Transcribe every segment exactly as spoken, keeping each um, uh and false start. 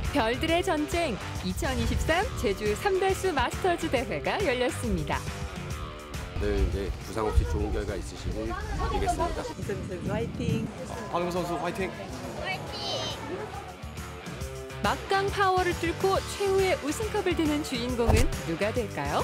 별들의 전쟁 이천이십삼 제주 삼다수 마스터즈 대회가 열렸습니다. 늘 이제 부상 없이 좋은 결과 있으시길 빌겠습니다. 이선희 선수 화이팅! 황금 선수 화이팅! 막강 파워를 뚫고 최후의 우승컵을 드는 주인공은 누가 될까요?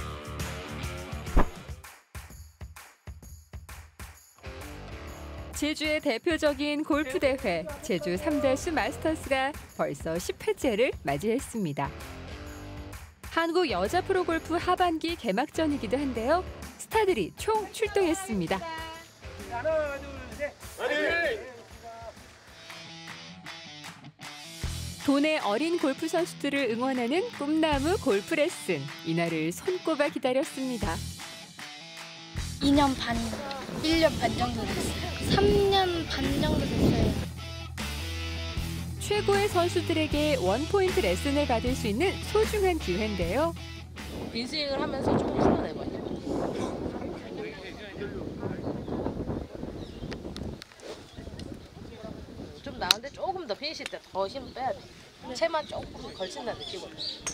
제주의 대표적인 골프 대회 제주 삼다수 마스터스가 벌써 십 회째를 맞이했습니다. 한국 여자 프로골프 하반기 개막전이기도 한데요. 스타들이 총 출동했습니다. 하나, 둘, 셋. 화이팅! 돈의 어린 골프 선수들을 응원하는 꿈나무 골프 레슨. 이날을 손꼽아 기다렸습니다. 이 년 반, 일 년 반 정도 됐어요. 삼 년 반 정도 됐어요. 최고의 선수들에게 원포인트 레슨을 받을 수 있는 소중한 기회인데요. 인스윙을 하면서 조금 풀어내봐요. 좀 나은데 조금 더 피니시 때 더 힘 빼야 돼. 채만 조금 걸친다는 느낌으로.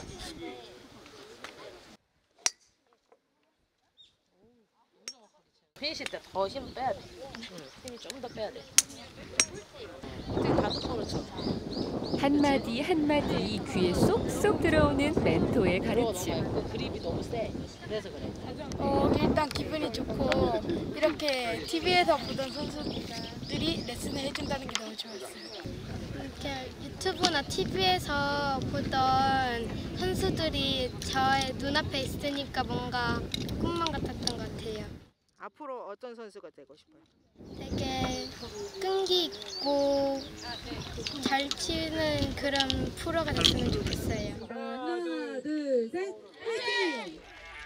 피니시 때 더 힘 빼야 돼. 응, 힘이 좀 더 빼야 돼. 어떻게 다섯 번을 쳐. 한마디 한마디 귀에 쏙쏙 들어오는 멘토의 가르침. 그 그립이 너무 세. 그래서 그래. 어, 일단 기분이 좋고 이렇게 티비에서 보던 선수들이 레슨을 해준다는 게 너무 좋았어요. 이렇게 유튜브나 티비에서 보던 선수들이 저의 눈앞에 있으니까 뭔가 꿈만 같았던 것 같아요. 앞으로 어떤 선수가 되고 싶어요? 되게 끈기 있고 잘 치는 그런 프로가 됐으면 좋겠어요. 하나, 둘, 셋, 화이팅!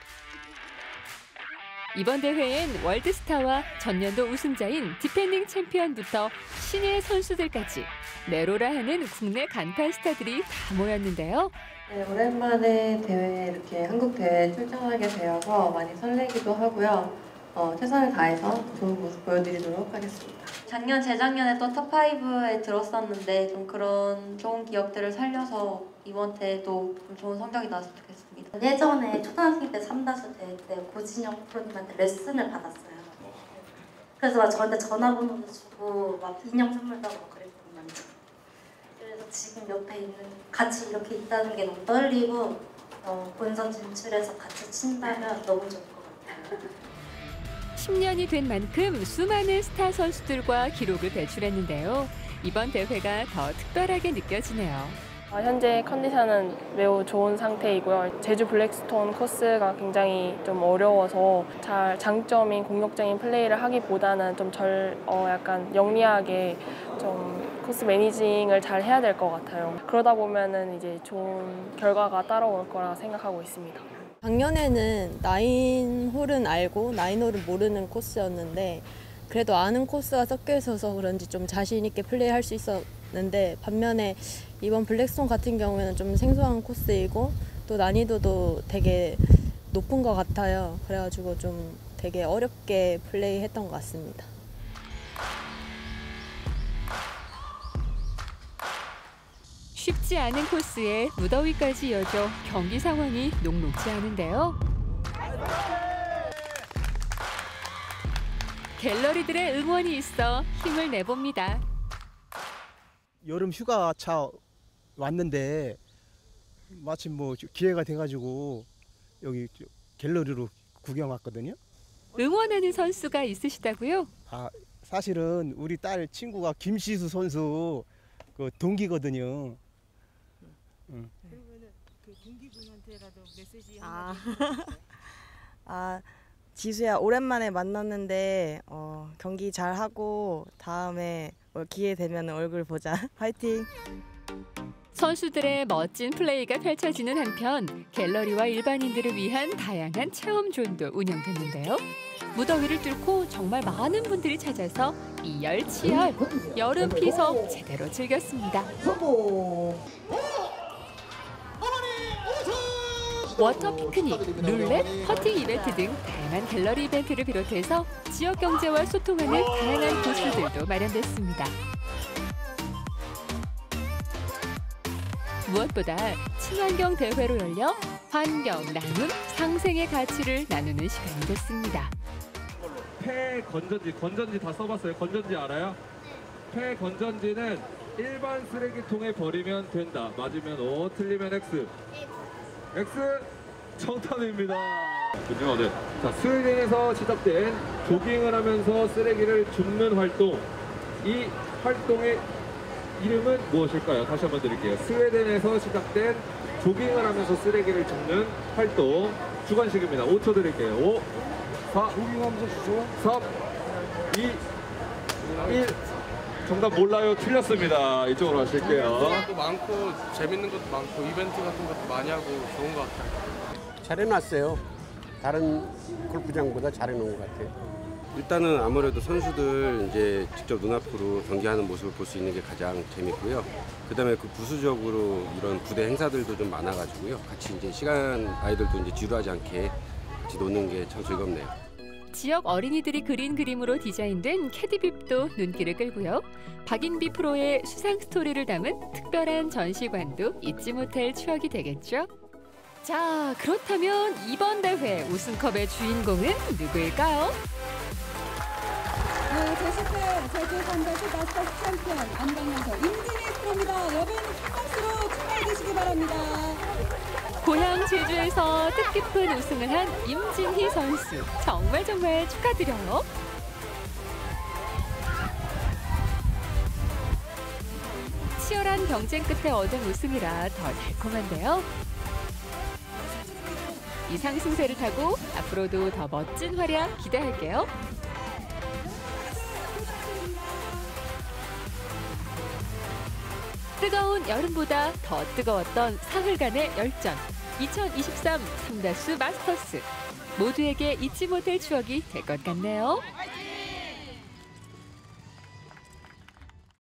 이번 대회엔 월드스타와 전년도 우승자인 디펜딩 챔피언부터 신예 선수들까지 내로라 하는 국내 간판 스타들이 다 모였는데요. 네, 오랜만에 대회에 이렇게 한국 대회에 출전하게 되어서 많이 설레기도 하고요. 어, 최선을 다해서 좋은 모습 보여드리도록 하겠습니다. 작년, 재작년에 또 탑파이브에 들었었는데 좀 그런 좋은 기억들을 살려서 이번 대회도 좀 좋은 성적이 나왔으면 좋겠습니다. 예전에 초등학생 때 삼다수 대회 때 고진영 프로님한테 레슨을 받았어요. 그래서 막 저한테 전화번호도 주고 막 인형 선물도 하고 그랬거든요. 그래서 지금 옆에 있는 같이 이렇게 있다는 게 너무 떨리고 어, 본선 진출해서 같이 친다면 너무 좋을 것 같아요. 십 년이 된 만큼 수많은 스타 선수들과 기록을 배출했는데요. 이번 대회가 더 특별하게 느껴지네요. 현재 컨디션은 매우 좋은 상태이고요. 제주 블랙스톤 코스가 굉장히 좀 어려워서 잘 장점인 공격적인 플레이를 하기보다는 좀 절 어 약간 영리하게 좀 코스 매니징을 잘 해야 될 것 같아요. 그러다 보면은 이제 좋은 결과가 따라올 거라 생각하고 있습니다. 작년에는 나인 홀은 알고 나인 홀은 모르는 코스였는데 그래도 아는 코스가 섞여 있어서 그런지 좀 자신 있게 플레이할 수 있었는데 반면에 이번 블랙스톤 같은 경우에는 좀 생소한 코스이고 또 난이도도 되게 높은 것 같아요. 그래가지고 좀 되게 어렵게 플레이했던 것 같습니다. 쉽지 않은 코스에 무더위까지 이어져 경기 상황이 녹록지 않은데요. 갤러리들의 응원이 있어 힘을 내봅니다. 여름 휴가차 왔는데 마침 뭐 기회가 돼가지고 여기 갤러리로 구경 왔거든요. 응원하는 선수가 있으시다고요? 아, 사실은 우리 딸 친구가 김시수 선수 그 동기거든요. 응. 그러면은 그 동기분한테라도 메시지 아, 한마디. 아, 지수야 오랜만에 만났는데 어, 경기 잘 하고 다음에 기회 되면 얼굴 보자. 화이팅! 선수들의 멋진 플레이가 펼쳐지는 한편 갤러리와 일반인들을 위한 다양한 체험존도 운영됐는데요. 무더위를 뚫고 정말 많은 분들이 찾아서 이열치열 여름 피서 제대로 즐겼습니다. 워터 피크닉, 룰렛, 퍼팅 이벤트 등 다양한 갤러리 이벤트를 비롯해서 지역 경제와 소통하는 다양한 부스들도 마련됐습니다. 무엇보다 친환경 대회로 열려 환경, 나눔, 상생의 가치를 나누는 시간이 됐습니다. 폐 건전지, 건전지 다 써봤어요? 건전지 알아요? 폐 건전지는 일반 쓰레기통에 버리면 된다. 맞으면 O, 틀리면 X. X 정답입니다. 그죠? 네. 자, 스웨덴에서 시작된 조깅을 하면서 쓰레기를 줍는 활동. 이 활동의 이름은 무엇일까요? 다시 한번 드릴게요. 스웨덴에서 시작된 조깅을 하면서 쓰레기를 줍는 활동. 주관식입니다. 오 초 드릴게요. 오, 사, 삼, 이, 일. 정답 몰라요. 틀렸습니다. 이쪽으로 하실게요. 또 많고 재밌는 것도 많고 이벤트 같은 것도 많이 하고 좋은 것 같아요. 잘 해놨어요. 다른 골프장보다 잘 해놓은 것 같아요. 일단은 아무래도 선수들 이제 직접 눈앞으로 경기하는 모습을 볼 수 있는 게 가장 재밌고요. 그다음에 그 부수적으로 이런 부대 행사들도 좀 많아가지고요. 같이 이제 시간 아이들도 이제 지루하지 않게 같이 노는 게 참 즐겁네요. 지역 어린이들이 그린 그림으로 디자인된 캐디빕도 눈길을 끌고요. 박인비 프로의 수상 스토리를 담은 특별한 전시관도 잊지 못할 추억이 되겠죠. 자, 그렇다면 이번 대회 우승컵의 주인공은 누구일까요? 네, 제십팔 제주 삼다수 마스터스 챔피언 안강연서 임진희 프로입니다. 여러분 큰 박수로 축하해 주시기 바랍니다. 고향 제주에서 뜻깊은 우승을 한 임진희 선수, 정말 정말 축하드려요. 치열한 경쟁 끝에 얻은 우승이라 더 달콤한데요. 이 상승세를 타고 앞으로도 더 멋진 활약 기대할게요. 뜨거운 여름보다 더 뜨거웠던 사흘간의 열전. 이천이십삼 삼다수 마스터스. 모두에게 잊지 못할 추억이 될 것 같네요.